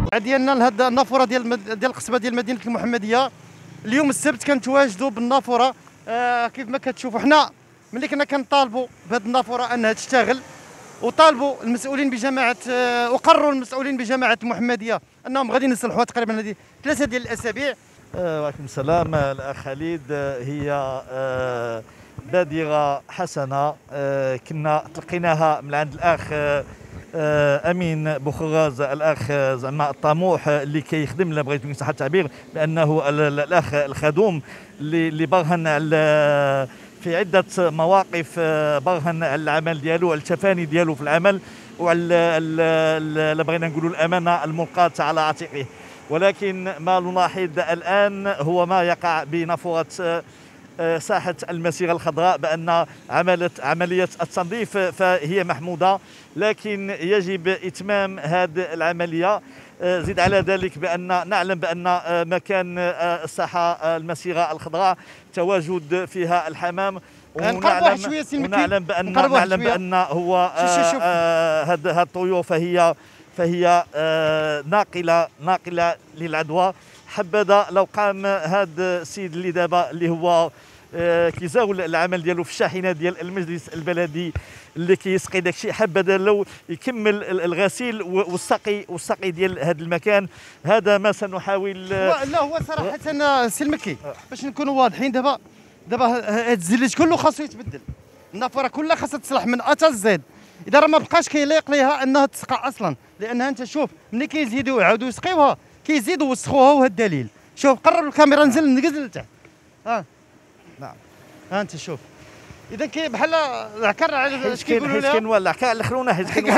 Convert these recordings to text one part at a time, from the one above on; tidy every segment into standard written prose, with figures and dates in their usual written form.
ديالنا لهاد النافوره ديال القصبه ديال مدينه المحمديه. اليوم السبت كنتواجدوا بالنافوره. كيف ما كتشوفوا حنا ملي كنا كنطالبوا بهاد النافوره انها تشتغل، وطالبوا المسؤولين بجماعه وقرروا المسؤولين بجماعه المحمديه انهم غادي يصلحوها تقريبا هذه 3 ديال الاسابيع. وعليكم السلام الاخ خالد. هي بادره حسنه كنا تلقيناها من عند الاخ امين بوخراز، الاخ زعما الطموح اللي كيخدم لنا، بغيت صح التعبير، بانه الاخ الخدوم اللي برهن على في عده مواقف، برهن على العمل ديالو، على التفاني ديالو في العمل، وعلى بغينا نقولوا الامانه الملقاه على عاتقه. ولكن ما نلاحظ الان هو ما يقع بنافوره ساحة المسيرة الخضراء، بأن عملية التنظيف فهي محمودة، لكن يجب إتمام هذه العملية. زد على ذلك بأن نعلم بأن مكان الساحة المسيرة الخضراء تواجد فيها الحمام، ونعلم بأن هو هذا الطيور فهي ناقلة للعدوى. حبذا لو قام هذا السيد اللي دابا اللي هو كيزاول العمل ديالو في الشاحنه ديال المجلس البلدي اللي كيسقي داكشي، حبذا لو يكمل الغسيل والسقي ديال هذا المكان. هذا ما سنحاول. لا هو صراحه سي المكي باش نكونوا واضحين، دابا هذا الزليج كله خاصو يتبدل، النافوره كلها خاصها تصلح من ا حتى زد. اذا راه ما بقاش كيليق ليها انها تسقى اصلا، لانها انت شوف ملي كيزيدوا يعاودوا يسقيوها كيزيدوا يوسخوها، وهذا الدليل. شوف قرب الكاميرا، نزل نقز لتحت. نعم انت شوف. اذا كي بحال العكر اش كيقولوا لها، كاين العكر الاخرونه،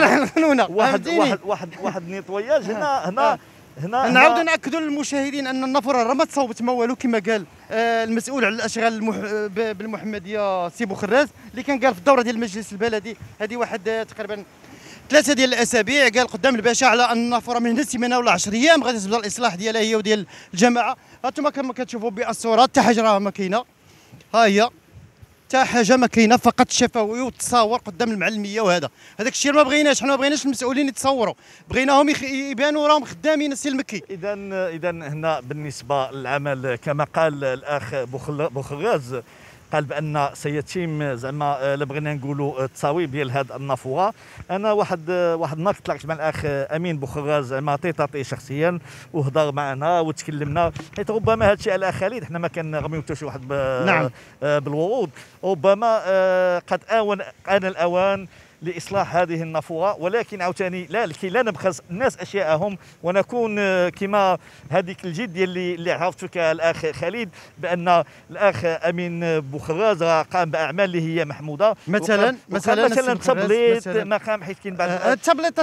واحد نيطوياج هنا نعاودوا ناكدوا للمشاهدين ان النافوره راه ما تصوبت ما والو، كما قال المسؤول على الاشغال بالمحمديه سي بوخراز، اللي كان قال في الدوره ديال المجلس البلدي هذه واحد تقريبا 3 ديال الاسابيع، قال قدام الباشا على ان النافوره من هنا سيمانه ولا 10 ايام غادي تبدا الاصلاح ديالها هي وديال الجماعه. هانتوما كما كتشوفوا بالصوره حتى حاجه راه ما كاينه، ها هي حتى حاجه ما كاينه، فقط شفوي وتصاور قدام المعلميه. وهذا هذاك الشيء ما بغيناش، حنا ما بغيناش المسؤولين يتصوروا، بغيناهم يبانوا راهم خدامين. السي المكي اذا هنا بالنسبه للعمل كما قال الاخ بوخراز، قال بان سيتم زعما بغينا نقولوا التصاويب ديال هذه النافوره. انا واحد النهار تلاقيت مع الاخ امين بوخراز زعما طي شخصيا، وهضر معنا وتكلمنا، حيت ربما هذا الشيء الاخ خالد حنا ما كنغميو حتى شي واحد نعم بالورود، ربما قد آن الاوان لاصلاح هذه النافوره. ولكن عاوتاني لكي لا نبخس الناس اشياءهم ونكون كما هذيك الجديه اللي عرفتك الاخ خالد، بان الاخ امين بوخراز قام باعمال اللي هي محموده، مثلا التبليط ما قام، حيت كاين بعض التبليط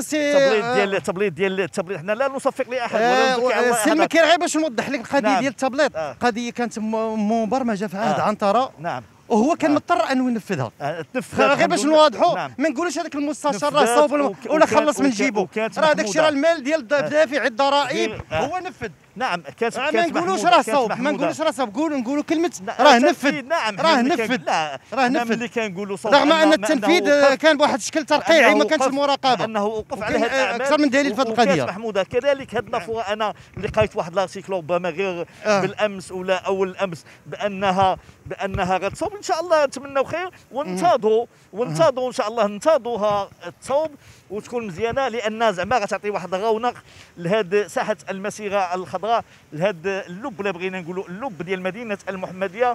ديال حنا لا نصفق لاحد ولا نزكي على سي المكي. غير باش نوضح لك القضيه ديال التبليط، قضيه كانت مبرمجه في عهد عنتره. نعم. وهو كان مضطر انه ينفذها. غير باش نواضحوا ما نقولوش هذاك المستشار راه صوب ولا خلص من جيبو، راه داك الشيء راه المال ديال دافع الضرائب هو نفذ. نعم ما نقولوش راه صوب، ما نقولوش راه صوب، نقولوا كلمه راه نفذ. راه نفذ ملي كنقولوا صوب، رغم ان التنفيذ كان بواحد الشكل ترقيعي، ما كانش المراقبه، انه وقف على هذه الاعمال اكثر من دليل في هذه القضيه محموده. كذلك هذه النافوره انا لقيت واحد لارتيكل ربما غير بالامس ولا اول الامس بانها غتصوب. ان شاء الله نتمنوا خير، وننتظروا ان شاء الله ننتظروها تصوب وتكون مزيانه، لان زعما غتعطي واحد الرونق لهذه ساحه المسيره الخضراء، لهذا اللب اللي بغينا نقولوا اللب ديال مدينه المحمديه،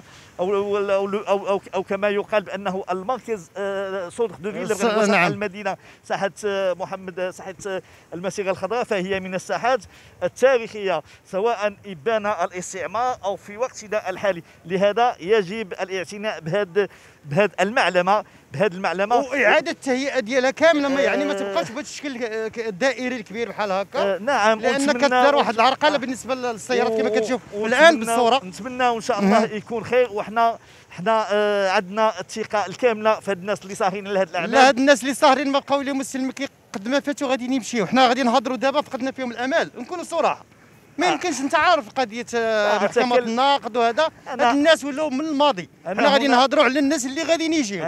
او كما يقال بانه المركز سونتر دو فيل. نعم. المدينه ساحه ساحه المسيره الخضراء فهي من الساحات التاريخيه، سواء ابان الاستعمار او في وقتنا الحالي. لهذا يجب الاعتناء بهذه المعلمه واعاده التهيئه ديالها كامله، يعني ما تبقاش بهذا الشكل الدائري الكبير بحال هكا. نعم، لان كتدار واحد العرقله بالنسبه للسيارات كما كتشوف الان بالصوره. نتمنى ان شاء الله يكون خير، وحنا عندنا الثقه الكامله في هاد الناس اللي ساهرين لهاد الاعمال. لا، هاد الناس اللي ساهرين ما بقاو لهم السلم قد ما فاتوا غادي يمشيو، حنا غادي نهضروا دابا فقدنا فيهم الامال، نكونوا صراحه. ما يمكنش، انت عارف قضيه محكمه الناقد وهذا، هاد الناس ولاو من الماضي. حنا غادي نهضروا على الناس اللي غاديين يجيو.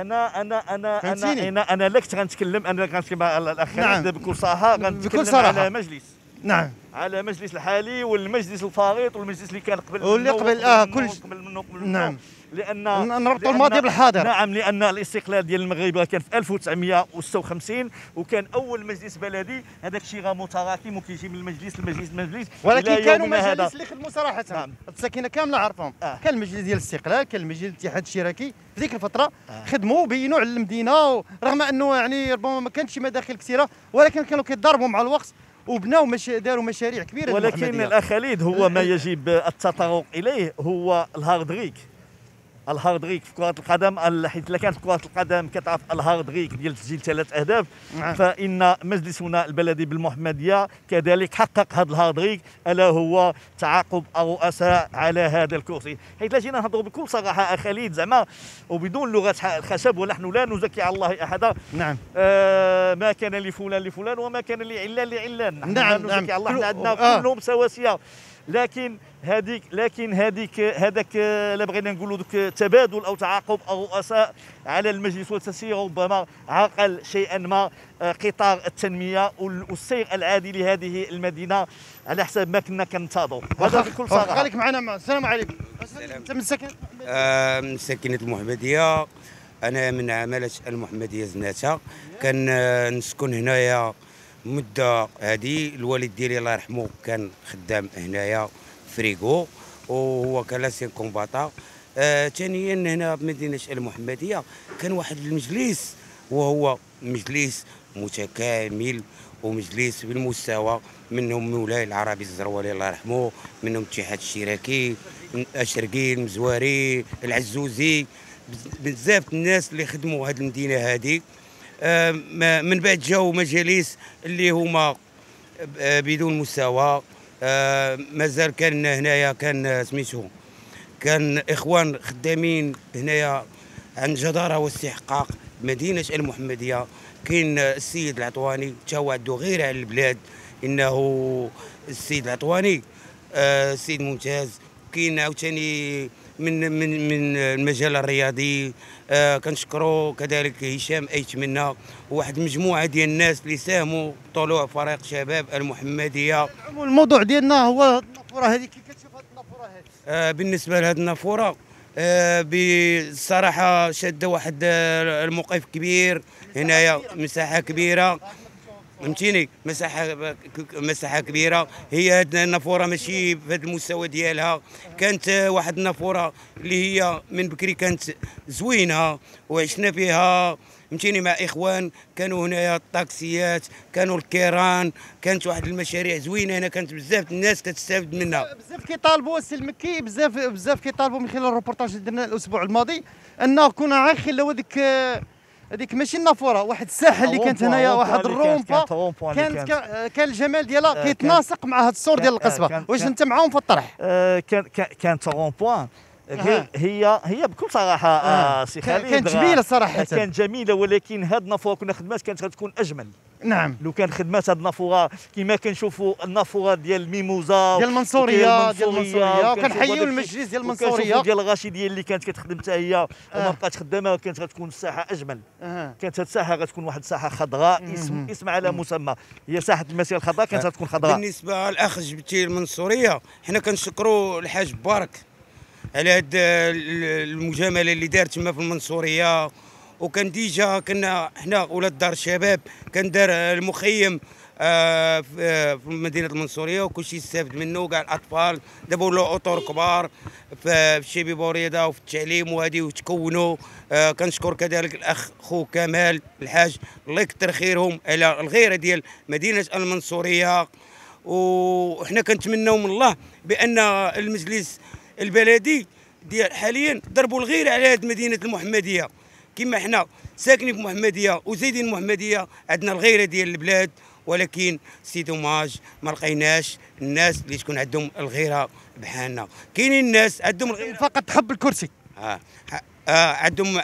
انا لا كنت غنتكلم، انا غنتكلم على الاخ نعم. بكل صراحه، غنتكلم على مجلس نعم. على المجلس الحالي والمجلس الفريط والمجلس اللي كان قبل واللي منه قبل قبل كل منه. نعم. لان نربطوا الماضي بالحاضر. نعم، لان الاستقلال ديال المغرب كان في 1956 وكان اول مجلس بلدي. هذاك الشيء غير متراكم وكيجي من المجلس لمجلس ولكن إلى كانوا يومنا هذا. مجالس اللي خدموا صراحه. نعم. الساكنه كامله عارفهم. كان المجلس ديال الاستقلال، كان المجلس الاتحاد الاشتراكي في ذيك الفتره. خدموا وبينوا على المدينه، رغم انه يعني ربما ما كانش مداخل كثيره، ولكن كانوا كيتضاربوا مع الوقت وبناو داروا مشاريع كبيره. ولكن الاخ خالد، هو ما يجب التطرق اليه هو الهاردريك في كرة القدم، حيث كانت كرة القدم كتعرف الهاردريك ديال تسجيل 3 أهداف. نعم. فإن مجلسنا البلدي بالمحمدية كذلك حقق هذا الهاردريك، ألا هو تعاقب الرؤساء على هذا الكرسي. حيث لا جينا نهضروا بكل صراحة أخ خالد زعما وبدون لغة الخشب، ونحن لا نزكي على الله أحدا. نعم. ما كان لفلان وما كان لعلان. نحن نعم. لا نزكي على الله، عندنا كلهم سواسية. لكن هذاك لا بغينا نقولوا دوك تبادل او تعاقب الرؤساء على المجلس والتسيير ربما عرقل شيئا ما قطار التنميه والسير العادي لهذه المدينه على حساب ما كنا كننتظروا. هذا بكل صراحه. خليك معنا. السلام عليكم. انت من ساكنه من ساكنه المحمديه. انا من عماله المحمديه زناتة. كنسكن هنايا مده هذه. الوالد ديالي الله يرحمه كان خدام هنايا فريغو وهو كلاسين كومباطا. ثانيا هنا بمدينه المحمديه كان واحد المجلس، وهو مجلس متكامل ومجلس بالمستوى. منهم مولاي العربي الزروالي الله يرحمه، منهم الاتحاد الاشتراكي، الشرقين، المزواري، العزوزي، بزاف الناس اللي خدموا هذه المدينه هذه. من بعد جاوا مجالس اللي هما بدون مستوى. مازال كان هنايا كان سميتو كان اخوان خدامين هنايا عن جداره واستحقاق مدينه المحمديه. كاين السيد العطواني تا هو عنده غير على البلاد، انه السيد العطواني سيد ممتاز. كاين عاوتاني من المجال الرياضي كنشكروا كذلك هشام ايتمنى وواحد مجموعه ديال الناس اللي ساهموا طلوع فريق شباب المحمديه. الموضوع ديالنا هو النافوره هذه. كيف كتشوف هذه النافوره هذه؟ بالنسبه لهذه النافوره بصراحه شاده واحد الموقف كبير هنايا، مساحه كبيره، فهمتيني، مساحه كبيره. هي هاد النافوره ماشي بهذا المستوى ديالها. كانت واحد النافوره اللي هي من بكري كانت زوينه وعشنا فيها، فهمتيني، مع اخوان. كانوا هنايا الطاكسيات، كانوا الكيران، كانت واحد المشاريع زوينه هنا، كانت بزاف الناس كتستافد منها. بزاف كيطالبوا السي المكي، بزاف كيطالبوا من خلال الروبورتاج اللي درنا الاسبوع الماضي انه كنا غنخليو هذيك ماشي النافوره، واحد الساحه اللي كانت هنايا، واحد الرومبا كان الجمال ديالها كيتناسق مع هذا الصور ديال القصبه. واش انت معاهم في الطرح؟ كانت رومبوان هي بكل صراحه سي خالد كانت جميله صراحه، كانت جميله. ولكن هاد النافوره كنا خدمات كانت غتكون اجمل. نعم. لو كان خدمات هاد النافوره كما كنشوفوا النافوره ديال الميموزه ديال المنصوريه كنحيوا المجلس ديال المنصوريه ديال الغاشديه اللي كانت كتخدم حتى هي وما بقاتش خدامه، كانت غتكون الساحه اجمل. كانت هاد الساحه غتكون واحد الساحه خضراء، اسم على مسمى، هي ساحه المسيره الخضراء كانت غتكون خضراء. بالنسبه للاخ جبتي المنصوريه، حنا كنشكروا الحاج بارك على هاد المجامله اللي دار تما في المنصوريه. وكان ديجا كنا حنا ولاد دار الشباب كان دار المخيم في مدينه المنصوريه وكلشي استفد منه، كاع الاطفال. دابا ولاو اطور كبار في الشيبي بوريده وفي التعليم وهذه وتكونوا. كنشكر كذلك الاخ خو كمال الحاج، الله يكثر خيرهم على الغيره ديال مدينه المنصوريه. وحنا كنتمناو من الله بان المجلس البلدي ديال حاليا ضربوا الغيره على هذه مدينه المحمديه. كما حنا ساكنين في محمديه وزايدين المحمديه عندنا الغيره ديال البلاد، ولكن سي دوماج ما لقيناش الناس اللي تكون عندهم الغيره بحالنا. كاينين الناس عندهم الغيره فقط حب الكرسي. عندهم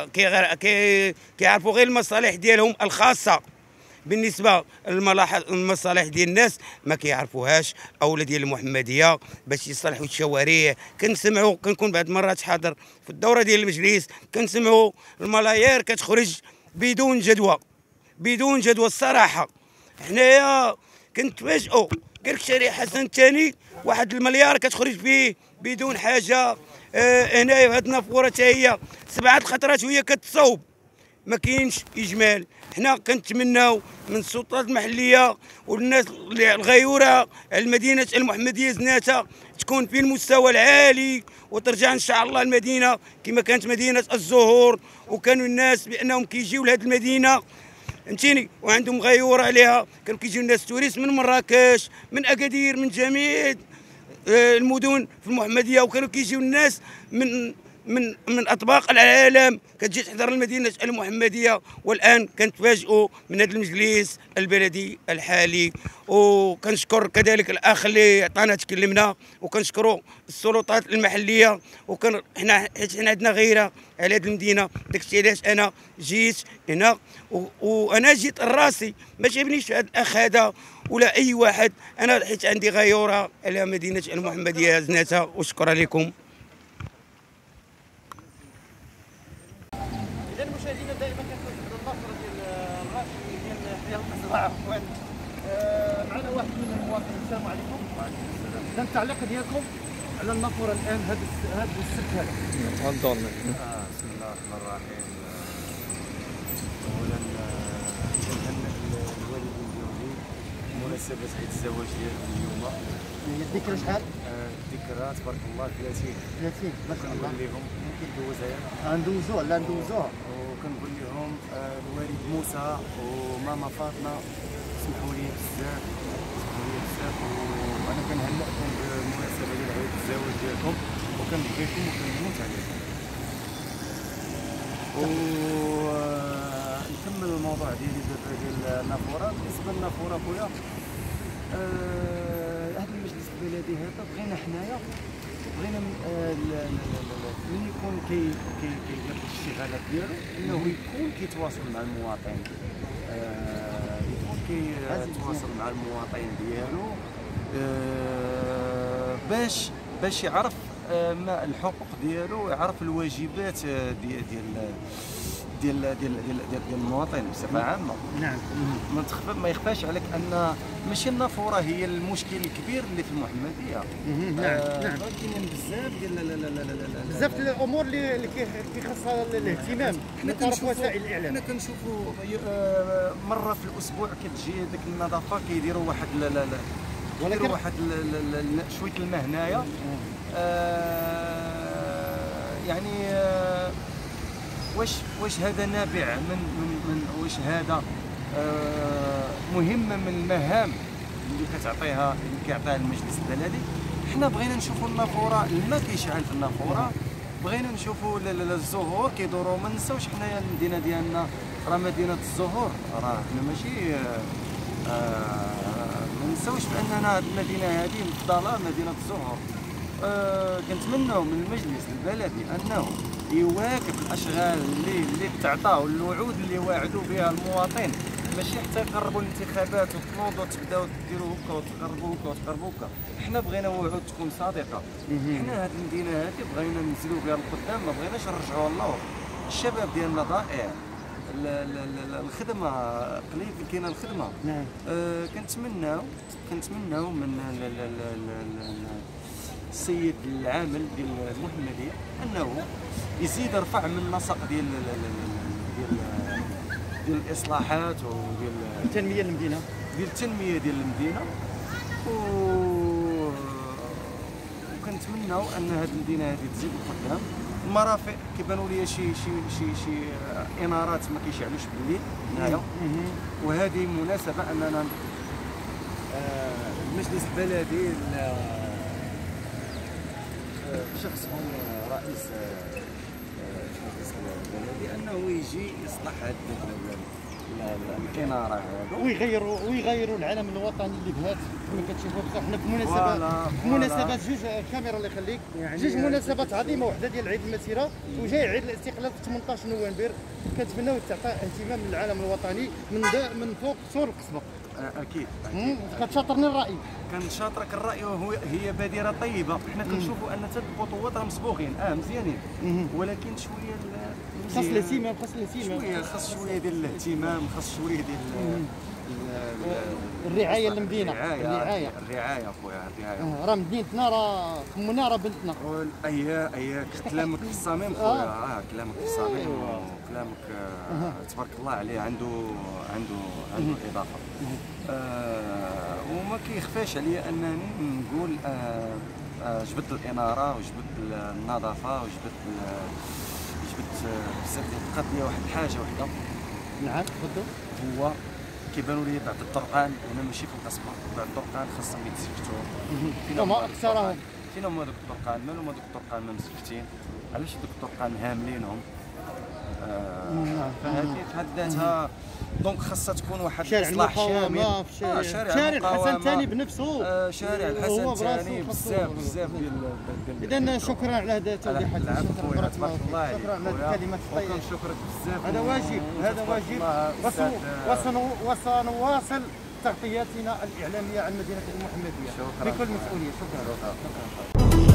كيعرفوا غير المصالح ديالهم الخاصه. بالنسبه للمصالح ديال الناس ما كيعرفوهاش، اولا ديال المحمديه باش يصلحوا الشوارع. كنسمعوا كنكون بعض المرات حاضر في الدوره ديال المجلس، كنسمعوا الملايير كتخرج بدون جدوى الصراحه. حنايا كنتفاجئوا قال لك شارع حسن الثاني 1 المليار كتخرج فيه بدون حاجه. هنايا هاد النافوره حتى هي 7 الخطرات وهي كتصوب، ما كاينش اجمال. حنا كنتمناو من السلطات المحليه والناس اللي الغيوره على المدينه المحمديه زناتة تكون في المستوى العالي، وترجع ان شاء الله المدينه كما كانت مدينه الزهور، وكانوا الناس بانهم كيجيو لهذه المدينه فهمتيني وعندهم غيوره عليها. كانوا كيجيو الناس توريست من مراكش، من اكادير، من جميع المدن في المحمديه، وكانوا كيجيو الناس من اطباق العالم كتجي تحضر المدينه المحمديه. والان كنتفاجئوا من هذا المجلس البلدي الحالي، وكنشكر كذلك الاخ اللي عطانا تكلمنا، وكنشكروا السلطات المحليه. وكان حيت حنا عندنا غيره على هذه المدينه، داكشي علاش انا جيت هنا. وانا جيت راسي ما جابنيش هذا الاخ هذا ولا اي واحد، انا حيت عندي غيوره على مدينه المحمديه زناتة. وشكرا لكم. اذا مشاهدينا دائما كنكون في النصره ديال الغاشي ديال حياه القصر عفوا. معنا واحد من المواطنين. السلام عليكم. وعليكم السلام. اذا التعليق ديالكم على النافوره الان هذا السبت هذا. تفضل. بسم الله الرحمن الرحيم. اولا كنهنئ الوالدين ديالي بمناسبه عيد الزواج ديالهم اليوم. هي الذكرى شحال؟ الذكرى تبارك الله 30 ما شاء الله. كنقول لهم كيدوزها غندوزوها لا ندوزوها. وكنقول لهم الوالد موسى وماما فاطمه سمحوا لي بزاف، وانا كنهنئكم بمناسبه ديال عيد الزواج ديالكم، وكنبغيكم وكنموت عليكم. ونكمل الموضوع ديالي دابا ديال النافوره. بالنسبه للنافوره خويا، هذا المجلس البلدي هذا بغينا حنايا من يكون كيدير الاشتغالات ديالو انه يكون كيتواصل مع المواطن، يكون كيتواصل مع المواطن ديالو باش يعرف ما الحقوق ديالو، ويعرف الواجبات ديال المواطن بصفه عامه. نعم. ما يخفاش عليك ان ماشي النافوره هي المشكل الكبير اللي في المحمديه. نعم. كاينين بزاف ديال بزاف الامور اللي كيخصها الاهتمام من طرف وسائل الاعلام. حنا كنشوفوا مره في الاسبوع كتجي ديك النظافه كيديروا واحد شويه الماء هنايا. يعني واش هذا نابع من واش هذا مهمه من المهام اللي كيعطيها المجلس البلدي؟ حنا بغينا نشوفوا النافوره، الماء كيشعل في النافوره، بغينا نشوفوا الزهور كيدوروا. ما نساوش حنايا المدينه ديالنا راه مدينه الزهور، راه حنا ماشي ما نساوش باننا هذه المدينه هذه مفضله مدينه الزهور. كنتمناو من المجلس البلدي انه يواكب الاشغال اللي تعطاه والوعود اللي واعدوا بها المواطن، ماشي حتى يقربوا الانتخابات وتنوضوا تبداو ديروا هكا وتقربوا هكا وتقربوا هكا. حنا بغينا وعود تكون صادقه. حنا هذه المدينه هذه بغينا ننزلوا بها لقدام، ما بغيناش نرجعوا للور. الشباب ديالنا ضائع، الخدمه قليل كاينه الخدمه. نعم. كنتمناو من السيد العامل ديال المحمديه انه يزيد يرفع من النسق ديال الاصلاحات وديال التنميه للمدينه، وكنتمناو ان هذه المدينه هذه تزيد لقدام. المرافق كيبانوا لي شي انارات ما كيشعلوش بالليل هنايا، وهذه مناسبه اننا المجلس البلدي بشخصهم رئيس المجلس البلدي انه يجي يصلح هذه الاناره هذو، ويغيروا العلم الوطني اللي بهات كما كتشوفوا. بصح حنا في مناسبات جوج الكاميرا الله يخليك، جوج مناسبات عظيمه، وحده ديال عيد المسيره وجاي عيد الاستقلال في 18 نوفمبر. كنتمناو تعطى اهتمام للعلم الوطني من فوق سور القصبه. اكيد. كتشاطرني الراي. كنشاطرك الراي، هي بادره طيبه. حنا كنشوفوا ان حتى الخطوات راه مسبوقين مزيانين، ولكن شويه خاص الاهتمام، خاص شويه ديال الاهتمام، خاص شويه ديال الرعايه للمدينه. الرعايه اخويا، الرعايه. راه مدينتنا، راه خمنا، راه بنتنا. اييه كلامك في الصميم خويا. كلامك في الصميم، وكلامك تبارك الله عليه، عنده اضافه. وما كيخفاش عليا انني نقول جبد الاناره وجبد النظافه وجبد بزاف ديال القضيه. واحد الحاجه وحده، نعم تفضل. هو كيبانوا لي بعض الطرقان، هنا ماشي في القصبه، بعض الطرقان خاصهم يتسفتوا. هما اكثرهم فين هما دوك الطرقان؟ مالهم هذوك الطرقان ما مسفتين؟ علاش دوك الطرقان هاملينهم؟ فهذه في حد ذاتها دونك خاصها تكون واحد الاصلاح شامل. شارع الحسن الثاني بنفسه، شارع الحسن الثاني بزاف ديال. اذا شكرا على هذا التوضيحات. شكرا تبارك الله عليك. شكرا على الكلمات الطيبه. شكرا بزاف. هذا واجب وسنواصل تغطياتنا الاعلاميه عن مدينه المحمديه بكل مسؤوليه. شكرا.